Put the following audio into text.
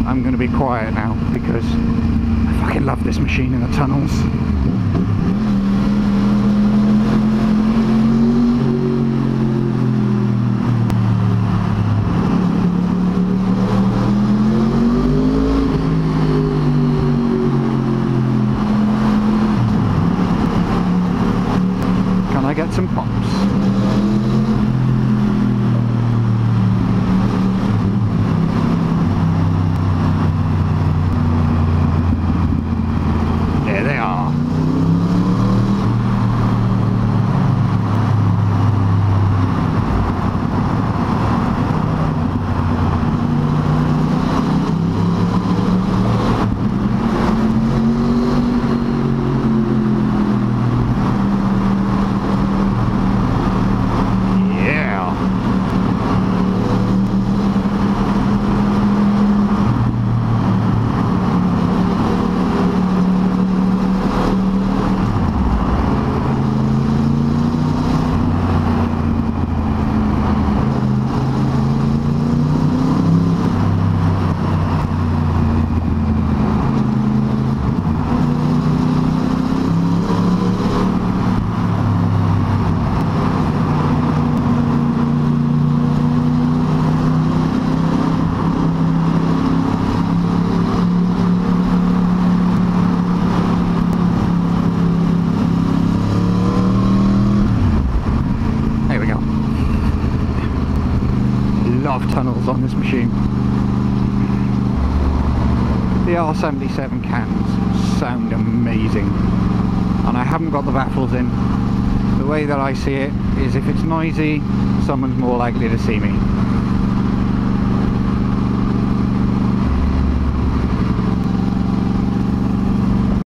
I'm going to be quiet now because I fucking love this machine in the tunnels. Can I get some pops? Tunnels on this machine. The R77 cans sound amazing, and I haven't got the baffles in. The way that I see it is if it's noisy, someone's more likely to see me.